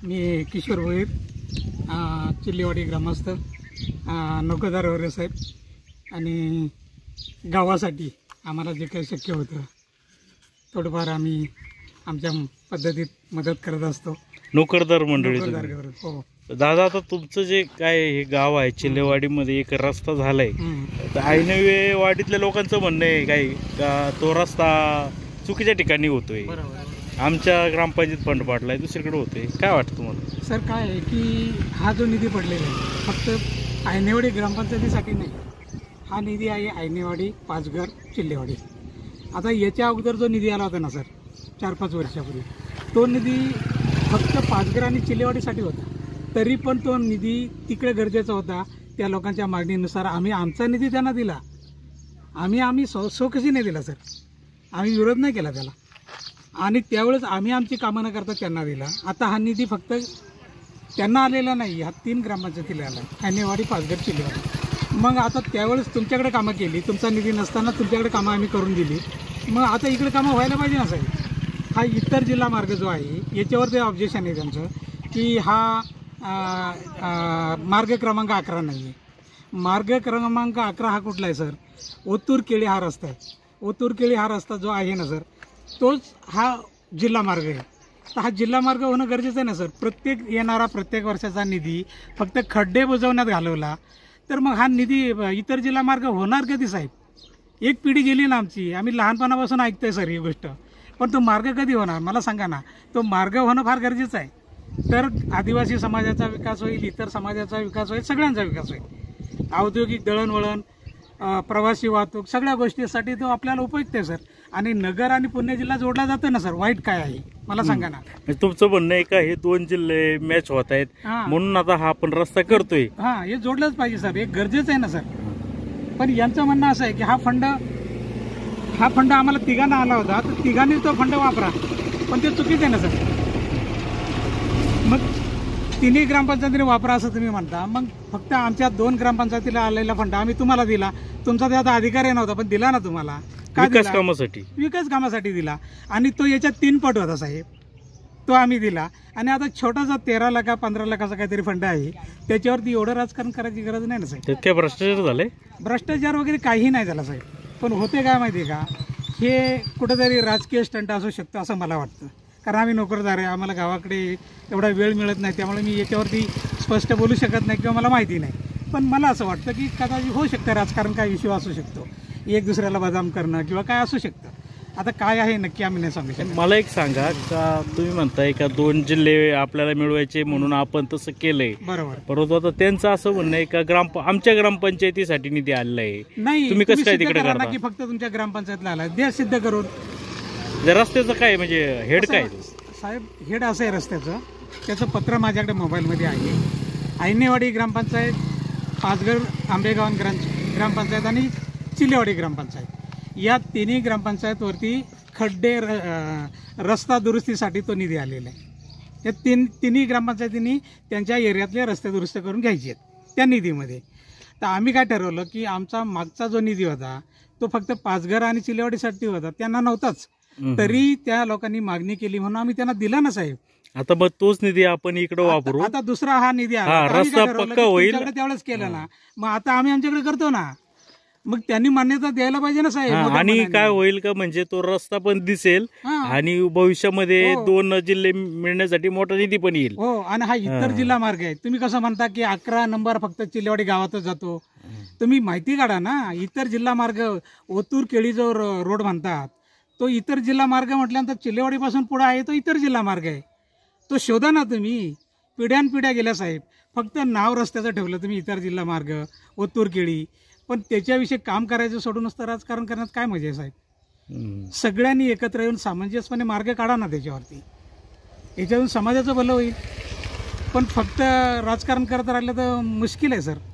मी किशोर भोईर, चिल्लेवाडी ग्रामस्थ, नौकरदार वगैरे साहेब. आणि गावासाठी आम्हाला जे काही शक्य होतं थोडंफार आम्ही आमच्या पद्धतीत मदत करत असतो. नोकरदार मंडळी. हो दादा, आता तुमचं जे काय हे गाव आहे चिल्लेवाडीमध्ये एक रस्ता झालाय, तर ऐनवे वाडीतल्या लोकांचं म्हणणं आहे काय का तो रस्ता चुकीच्या ठिकाणी होतोय, आमच्या ग्रामपंचायत फंड पाडलाय दुसरीकडे होतोय, काय वाटतं तुम्हाला? सर, काय आहे की हा जो निधी पडलेला आहे फक्त ऐनेवाडी ग्रामपंचायतीसाठी नाही, हा निधी आहे ऐनेवाडी, पाचघर, चिल्लेवाडी. आता याच्या अगोदर जो निधी आला होता ना सर 4-5 वर्षापूर्वी, तो निधी फक्त पाचघर आणि चिल्लेवाडीसाठी होता. तरी पण तो निधी तिकडे गरजेचा होता. त्या लोकांच्या मागणीनुसार आम्ही आमचा निधी त्यांना दिला. आम्ही कशी नाही दिला सर, आम्ही विरोध नाही केला त्याला. आणि त्यावेळेस आम्ही आमची कामं न करता त्यांना दिला. आता हा निधी फक्त त्यांना आलेला नाही, हा 3 ग्रामपंचायतीला आला, ऐनेवाडी, पाचघर, चिल्लेवाडी. मग आता त्यावेळेस तुमच्याकडे कामं केली, तुमचा निधी नसताना तुमच्याकडे कामं आम्ही करून दिली. मग आता इकडे कामं व्हायला पाहिजे ना साहेब. हा इतर जिल्हा मार्ग जो आहे याच्यावर ते ऑब्जेक्शन आहे त्यांचं की हा मार्ग क्रमांक 11 नाही आहे. मार्ग क्रमांक 11 हा कुठला आहे सर? ओतूर केळी हा रस्ता आहे. ओतूर केळी हा रस्ता जो आहे ना सर, तोच हा जिल्हा मार्ग आहे. तर हा जिल्हा मार्ग होणं गरजेचं आहे ना सर. प्रत्येक वर्षाचा निधी फक्त खड्डे बुजवण्यात घालवला तर मग हा निधी इतर जिल्हा मार्ग होणार कधी साहेब? एक पिढी गेली ना आमची, आम्ही लहानपणापासून ऐकतोय सर ही गोष्ट. पण तो मार्ग कधी होणार मला सांगा ना. तो मार्ग होणं फार गरजेचं आहे. तर आदिवासी समाजाचा विकास होईल, इतर समाजाचा विकास होईल, सगळ्यांचा विकास होईल. औद्योगिक दळणवळण, प्रवासी वाहतूक, सगळ्या गोष्टीसाठी तो आपल्याला उपयुक्त आहे सर. आणि नगर आणि पुणे जिल्हा जोडला जातो ना सर, वाईट काय आहे मला सांगा ना. तुमचं म्हणणं आहे का हे 2 जिल्हे मॅच होत आहेत म्हणून आता हा आपण रस्ता करतोय? हा, हे जोडलंच पाहिजे सर, हे गरजेचं आहे ना सर. पण यांचं म्हणणं असं आहे की हा फंड आम्हाला तिघांना आला होता, तर तिघांनीच तो फंड वापरा. पण ते चुकीचं आहे ना सर. मग 3 ग्रामपंचायतीने वापरा असं तुम्ही म्हणता. मग फक्त आमच्या 2 ग्रामपंचायतीला आलेला फंड आम्ही तुम्हाला दिला. तुमचा त्यात अधिकार नव्हता पण दिला ना तुम्हाला. विकास कामासाठी दिला. आणि तो याच्यात 3 पट होता साहेब, तो आम्ही दिला. आणि आता छोटासा 13 लाख 15 लाखाचा काहीतरी फंड आहे, त्याच्यावरती एवढं राजकारण करायची गरज नाही ना साहेब. काय भ्रष्टाचार झाले? भ्रष्टाचार वगैरे काही नाही झाला साहेब. पण होते काय माहिती आहे का, हे कुठंतरी राजकीय स्टंट असू शकतं असं मला वाटतं. कारण आम्ही नोकरदार आहे, आम्हाला गावाकडे एवढा वेळ मिळत नाही, त्यामुळे मी याच्यावरती स्पष्ट बोलू शकत नाही किंवा मला माहिती नाही. पण मला असं वाटतं की कदाचित होऊ शकतं राजकारण, काय इश्यू असू शकतो, एक दुसऱ्याला बदनाम करणं किंवा काय असू शकतं. आता काय आहे नक्की आम्ही नाही सांगू शकत. मला एक सांगा का, तुम्ही म्हणताय का 2 जिल्हे आपल्याला मिळवायचे म्हणून आपण तसं केलंय, बरोबर. परंतु आता त्यांचं असं म्हणणं आहे का आमच्या ग्रामपंचायतीसाठी निधी आलेला आहे. नाही, तुम्ही कसं काय तिकडे करता की फक्त तुमच्या ग्रामपंचायतला आला द्या सिद्ध करून. रस्त्याचं काय म्हणजे हेड काय साहेब? हेड असं आहे रस्त्याचं, त्याचं पत्र माझ्याकडे मोबाईलमध्ये आहे. ऐनेवाडी ग्रामपंचायत, पाचघर आंबेगाव ग्रामपंचायत आणि चिल्लेवाडी ग्रामपंचायत, या 3 ग्रामपंचायतवरती खड्डे रस्ता दुरुस्तीसाठी तो निधी आलेला आहे. या 3 ग्रामपंचायतींनी त्यांच्या एरियातले रस्ते दुरुस्त करून घ्यायचे आहेत त्या निधीमध्ये. तर आम्ही काय ठरवलं की आमचा मागचा जो निधी होता तो फक्त पाचघर आणि चिल्लेवाडीसाठी होता, त्यांना नव्हताच. तरी त्या लोकांनी मागणी केली म्हणून आम्ही त्यांना दिला ना साहेब. आता मग तोच निधी आपण इकडे वापरू. आता दुसरा हा निधी आला, रस्ता पक्का होईल त्यावेळेस केलं ना, मग आता आम्ही आमच्याकडे करतो ना. मग त्यांनी मान्यता द्यायला पाहिजे ना साहेब. आणि काय होईल का, म्हणजे तो रस्ता पण दिसेल आणि भविष्यामध्ये 2 जिल्हे मिळण्यासाठी मोठा निधी पण येईल. हो, आणि हा इतर जिल्हा मार्ग आहे. तुम्ही कसं म्हणता की 11 नंबर फक्त चिल्लेवाडी गावातच जातो, तुम्ही माहिती काढा ना. इतर जिल्हा मार्ग, ओतूर केळी जो रोड म्हणतात, तो इतर जिल्हा मार्ग म्हटल्यानंतर चिल्लेवाडीपासून पुढे आहे तो इतर जिल्हा मार्ग आहे. तो शोधा ना तुम्ही. पिढ्यानपिढ्या गेल्या साहेब, फक्त नाव रस्त्याचं ठेवलं तुम्ही इतर जिल्हा मार्ग, ओतूर केळी. पण त्याच्याविषयी काम करायचं सोडून नुसतं राजकारण करण्यात काय मजा आहे साहेब? सगळ्यांनी एकत्र येऊन सामंजस्यपणे मार्ग काढा ना त्याच्यावरती, याच्यातून समाजाचं भलं होईल. पण फक्त राजकारण करत राहिलं तर मुश्किल आहे सर.